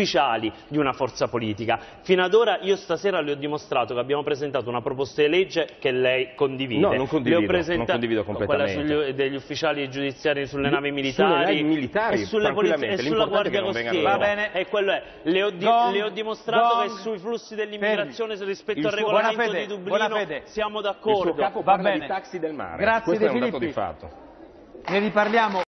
ufficiali di una forza politica. Fino ad ora io stasera le ho dimostrato che abbiamo presentato una proposta di legge che lei condivide. No, non condivido completamente. Quella degli ufficiali giudiziari sulle navi militari, e sulla Guardia Costiera. Va bene. E quello è. Le ho dimostrato che sui flussi dell'immigrazione rispetto al regolamento di Dublino siamo d'accordo. Il suo capo parla di taxi del mare. Grazie Questo De è un dato Filippi. di fatto. Ne riparliamo.